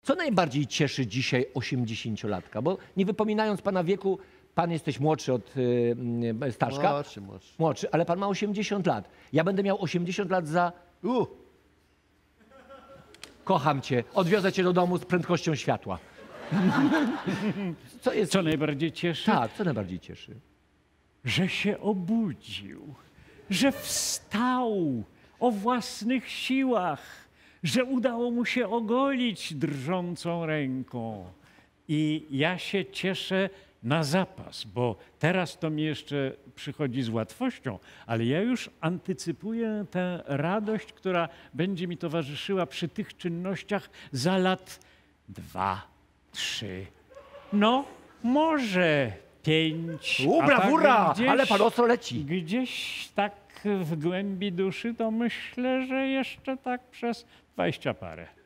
Co najbardziej cieszy dzisiaj 80-latka? Bo nie wypominając pana wieku, pan jesteś młodszy od Staszka. Młodszy, ale pan ma 80 lat. Ja będę miał 80 lat za... Kocham cię. Odwiozę cię do domu z prędkością światła. Co najbardziej cieszy? Tak, co najbardziej cieszy? Że się obudził, że wstał o własnych siłach, że udało mu się ogolić drżącą ręką. I ja się cieszę na zapas, bo teraz to mi jeszcze przychodzi z łatwością, ale ja już antycypuję tę radość, która będzie mi towarzyszyła przy tych czynnościach za lat 2, 3, no może 5. Brawura! Ale pan ostro leci. Gdzieś tak w głębi duszy to myślę, że jeszcze tak przez 20 parę.